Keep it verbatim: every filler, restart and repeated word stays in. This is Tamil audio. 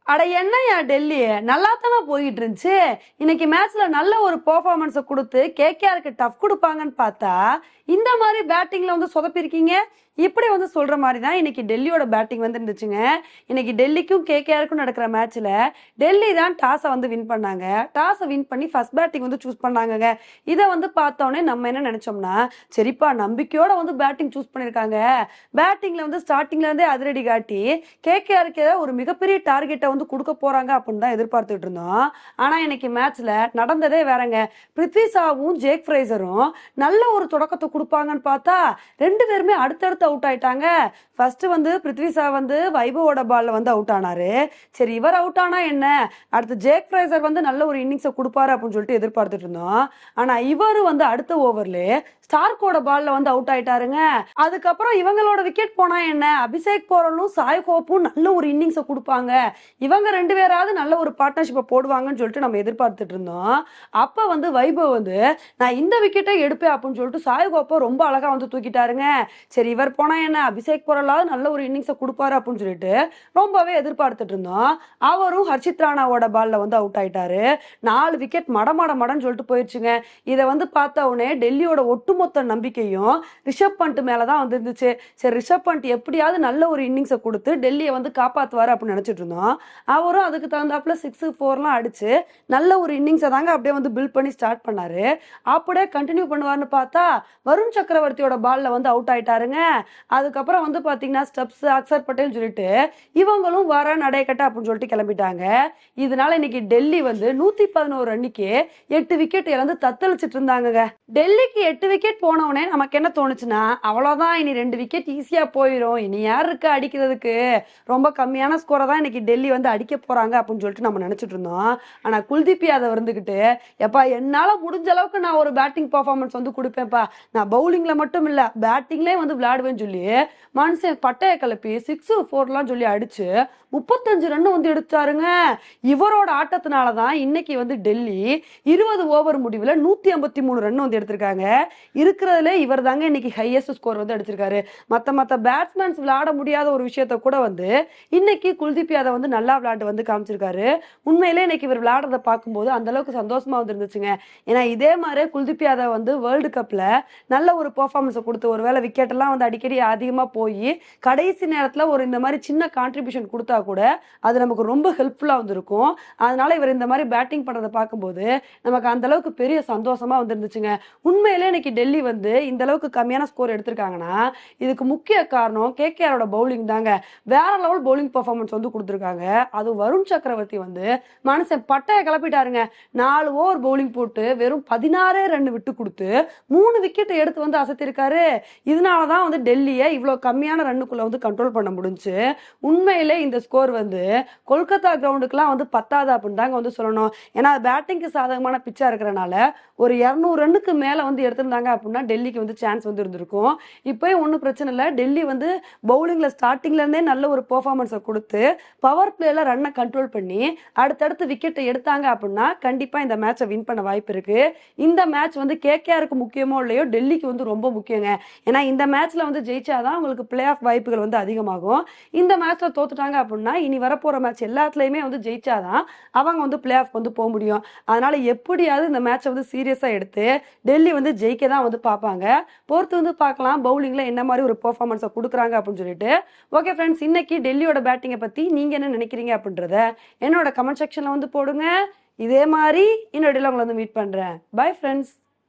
அட என்னய்யா டெல்லி நல்லா தானே போயிட்டு இருந்துச்சு. இன்னைக்கு மேட்ச்ல நல்ல ஒரு பெர்ஃபார்மன்ஸை கொடுத்து கேகேஆருக்கு டஃப் கொடுப்பாங்கன்னு பார்த்தா இந்த மாதிரி பேட்டிங்ல வந்து சொதப்பிருக்கீங்க. இப்படி வந்து சொல்ற மாதிரி தான் இன்னைக்கு டெல்லியோட பேட்டிங் வந்து இருந்துச்சுங்க. இன்னைக்கு டெல்லிக்கும் கேகேஆருக்கும் நடக்கிற மேட்ச்ல டெல்லி தான் டாஸை வந்து வின் பண்ணாங்க. டாஸை வின் பண்ணி ஃபர்ஸ்ட் பேட்டிங் வந்து சூஸ் பண்ணாங்க. இதை வந்து பார்த்தோன்னே நம்ம என்ன நினைச்சோம்னா, சரிப்பா நம்பிக்கையோட வந்து பேட்டிங் சூஸ் பண்ணியிருக்காங்க, பேட்டிங்ல வந்து ஸ்டார்டிங்ல இருந்தே அதிரடி காட்டி கேகேஆருக்கு ஏதாவது ஒரு மிகப்பெரிய டார்கெட்டை வந்து கொடுக்க போறாங்க அப்படின்னு தான் எதிர்பார்த்துட்டு இருந்தோம். ஆனா இன்னைக்கு மேட்ச்ல நடந்ததே வேறங்க. பிருத்வி ஷாவும் ஜேக் ஃப்ரேசரும் நல்ல ஒரு தொடக்கத்தை கொடுப்பாங்கன்னு பார்த்தா ரெண்டு பேருமே அடுத்தடுத்து அவுட் ஆயிட்டாங்க. ஃபர்ஸ்ட் வந்து பிருத்வி ஷா வந்து வைபவோட பால்ல வந்து அவுட் ஆனாரு. சரி இவர் அவுட் ஆனா என்ன, அடுத்து ஜேக் ஃப்ரேசர் வந்து நல்ல ஒரு இன்னிங்ஸை கொடுப்பாரு அப்படின்னு சொல்லிட்டு எதிர்பார்த்துட்டு இருந்தோம். ஆனா இவரு வந்து அடுத்த ஓவர்ல ஸ்டார்க்கோட பால்ல வந்து அவுட் ஆயிட்டாருங்க. அதுக்கப்புறம் இவங்களோட விக்கெட் போனா என்ன, அபிஷேக் போரலும் சாய் ஹோப்பும் நல்ல ஒரு இன்னிங்ஸை கொடுப்பாங்க, இவங்க ரெண்டு பேராவது நல்ல ஒரு பார்ட்னர்ஷிப்பை போடுவாங்கன்னு சொல்லிட்டு நம்ம எதிர்பார்த்துட்டு இருந்தோம். அப்ப வந்து வைபவ் வந்து நான் இந்த விக்கெட்டை எடுப்பேன் அப்படின்னு சொல்லிட்டு சாய் ஹோப்பை ரொம்ப அழகா வந்து தூக்கிட்டாருங்க. சரி இவர் போனா என்ன, அபிஷேக் போரலாவது நல்ல ஒரு இன்னிங்ஸை கொடுப்பாரு அப்படின்னு சொல்லிட்டு ரொம்பவே எதிர்பார்த்துட்டு இருந்தோம். அவரும் ஹர்ஷித் ராணாவோட பால்ல வந்து அவுட் ஆயிட்டாரு. நாலு விக்கெட் மட மட மடன்னு சொல்லிட்டு போயிடுச்சுங்க. இதை வந்து பார்த்த உடனே டெல்லியோட ஒட்டுமொத்த நம்பிக்கையும் ரிஷப் பண்ட் மேலதான் வந்து இருந்துச்சு. சரி ரிஷப் பண்ட் எப்படியாவது நல்ல ஒரு இன்னிங்ஸை கொடுத்து டெல்லியை வந்து காப்பாத்துவாரு அப்படின்னு நினைச்சிட்டு இருந்தோம். அவரும் அதுக்கு தகுந்தாப்புல சிக்ஸ் ஃபோர்லாம் அடிச்சு நல்ல ஒரு இன்னிங்ஸை தாங்க அப்படியே வந்து பில்ட் பண்ணி ஸ்டார்ட் பண்ணாரு. அப்படியே கண்டினியூ பண்ணுவார்னு பார்த்தா வருண் சக்கரவர்த்தியோட பால்ல வந்து அவுட் ஆயிட்டாருங்க. அதுக்கப்புறம் வந்து பாத்தீங்கன்னா ஸ்டெப்ஸ் அக்சர் பட்டேல் சொல்லிட்டு இவங்களும் வர நடையக்கட்ட அப்படின்னு சொல்லிட்டு கிளம்பிட்டாங்க. இதனால இன்னைக்கு டெல்லி வந்து நூத்தி பதினோரு ரன்னுக்கு எட்டு விக்கெட் இழந்து தத்தளிச்சிட்டு இருந்தாங்க. டெல்லிக்கு எட்டு விக்கெட் போனவனே நமக்கு என்ன தோணுச்சுன்னா, அவ்வளவுதான் இனி ரெண்டு விக்கெட் ஈஸியா போயிடும், இனி யார் இருக்கா அடிக்கிறதுக்கு, ரொம்ப கம்மியான ஸ்கோரை தான் இன்னைக்கு டெல்லி வந்து அடிக்க போறாங்க அப்படின்னு சொல்லிட்டு நம்ம நினைச்சிட்டு இருந்தோம். ஆனா குல்தீப் யாதவ் இருந்துகிட்டு, எப்பா என்னால முடிஞ்ச அளவுக்கு நான் ஒரு பேட்டிங் பர்ஃபார்மன்ஸ் வந்து கொடுப்பேன்ப்பா, நான் பவுலிங்ல மட்டும் இல்ல பேட்டிங்லேயே வந்து விளையாடுவேன்னு சொல்லி மனுஷன் பட்டைய கிளப்பி சிக்ஸ் ஃபோர்லாம் சொல்லி அடிச்சு முப்பத்தஞ்சு ரன் வந்து எடுத்தாருங்க. இவரோட ஆட்டத்தினாலதான் இன்னைக்கு வந்து டெல்லி இருபது ஓவர் முடிவுல நூத்தி ஐம்பத்தி மூணு ரன் வந்து எடுத்திருக்காங்க. இருக்கிறதுல இவர் தாங்க இன்னைக்கு ஹையஸ்ட் ஸ்கோர் வந்து அடிச்சிருக்காரு. மத்த மத்த பேட்ஸ்மேன்ஸ் விளையாட முடியாத ஒரு விஷயத்த கூட வந்து இன்னைக்கு குல்தீப் யாதவ் வந்து நல்லா விளையாட்டு வந்து காமிச்சிருக்காரு. உண்மையிலே இன்னைக்கு இவர் விளையாடுறத பார்க்கும்போது அந்த அளவுக்கு சந்தோஷமா வந்து இருந்துச்சுங்க. ஏன்னா இதே மாதிரி குல்தீப் யாதவ் வந்து வேர்ல்டு கப்ல நல்ல ஒரு பெர்ஃபார்மன்ஸை கொடுத்து ஒருவேளை விக்கெட் எல்லாம் வந்து அடிக்கடி அதிகமா போய் கடைசி நேரத்துல ஒரு இந்த மாதிரி சின்ன கான்ட்ரிபியூஷன் கொடுத்தா கூட அது நமக்கு ரொம்ப ஹெல்ப்ஃபுல்லா வந்து இருக்கும். அதனால இவர் இந்த மாதிரி பேட்டிங் பண்றதை பார்க்கும்போது நமக்கு அந்த அளவுக்கு பெரிய சந்தோஷமா வந்து இருந்துச்சுங்க. உண்மையிலே இன்னைக்கு டெல்லி வந்து இந்த அளவுக்கு கம்மியான ஸ்கோர் எடுத்திருக்காங்கன்னா இதுக்கு முக்கிய காரணம் கேகேஆரோட பவுலிங் தாங்க. வேற லெவல் பவுலிங் பெர்ஃபார்மன்ஸ் வந்து கொடுத்துருக்காங்க. அது வருண் சக்கரவர்த்தி வந்து மனுஷன் பட்டைய கிளப்பிட்டாருங்க. நாலு ஓவர் பவுலிங் போட்டு வெறும் பதினாறு ரன் விட்டு கொடுத்து மூணு விக்கெட் எடுத்து வந்து அசத்திருக்காரு. இதனாலதான் வந்து டெல்லியை இவ்வளவு கம்மியான ரன்னுக்குள்ள வந்து கண்ட்ரோல் பண்ண முடிஞ்சு. உண்மையிலே இந்த ஸ்கோர் வந்து கொல்கத்தா கிரவுண்டுக்குலாம் வந்து பத்தாது அப்படின்னு தாங்க வந்து சொல்லணும். ஏன்னா பேட்டிங்க்கு சாதகமான பிச்சா இருக்கிறனால ஒரு இருநூறு ரன்னுக்கு மேல வந்து எடுத்திருந்தாங்க அப்படின்னா டெல்லிக்கு வந்து சான்ஸ் வந்து இருந்திருக்கும். இப்பயும் ஒன்றும் பிரச்சனை இல்லை. டெல்லி வந்து பவுலிங்ல ஸ்டார்டிங்ல இருந்தே நல்ல ஒரு பெர்ஃபார்மன்ஸை கொடுத்து பவர் பிளேல ரன்னை கண்ட்ரோல் பண்ணி அடுத்தடுத்து விக்கெட்டை எடுத்தாங்க அப்படின்னா கண்டிப்பா இந்த மேட்சை வின் பண்ண வாய்ப்பு இருக்கு. இந்த மேட்ச் வந்து கேகேஆருக்கு முக்கியமோ இல்லையோ டெல்லிக்கு வந்து ரொம்ப முக்கியங்க. ஏன்னா இந்த மேட்ச்ல வந்து ஜெயிச்சாதான் உங்களுக்கு பிளே ஆஃப் வாய்ப்புகள் வந்து அதிகமாகும். இந்த மேட்ச்ல தோத்துட்டாங்க அப்படின்னா இனி வரப்போற மேட்ச் எல்லாத்துலயுமே வந்து ஜெயிச்சாதான் அவங்க வந்து பிளே ஆஃப் வந்து போக முடியும். அதனால எப்படியாவது இந்த மேட்சை வந்து சீரியஸா எடுத்து டெல்லி வந்து ஜெயிக்க தான் வந்து பார்ப்பாங்க. பொறுத்து வந்து பார்க்கலாம் பவுலிங்ல என்ன மாதிரி ஒரு பெர்ஃபார்மன்ஸை கொடுக்குறாங்க அப்படின்னு சொல்லிட்டு. ஓகே ஃப்ரெண்ட்ஸ், இன்னைக்கு டெல்லியோட பேட்டிங்கை பத்தி நீங்க என்ன நினைக்கிறீங்க அப்படின்றத என்னோட கமெண்ட் செக்ஷன்ல வந்து போடுங்க. இதே மாதிரி இன்னொரு உங்களை வந்து மீட் பண்றேன். Bye friends.